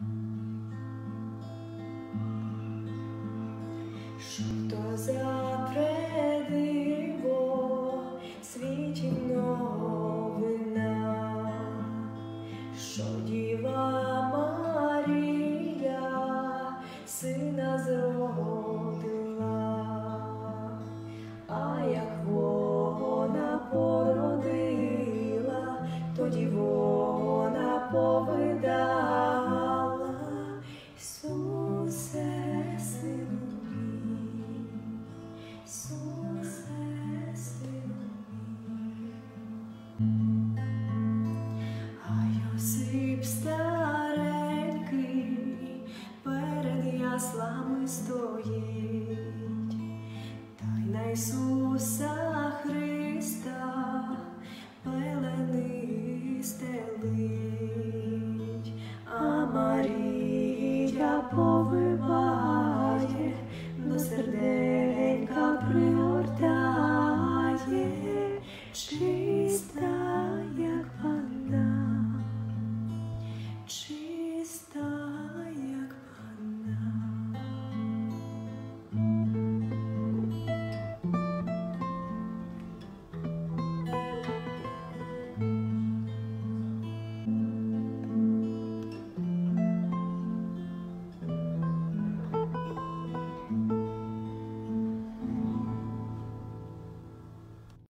Що то за предиво світить новина, що Діва Марія сина зродила, а як вона породила, тоді вона повидала: Ісусе, Сину мій, Ісусе, Сину мій. А Йосип старенький перед яслами стоїть, та й на Ісуса Христа пелени стелить, а Марія повиває, до серденька пригортає.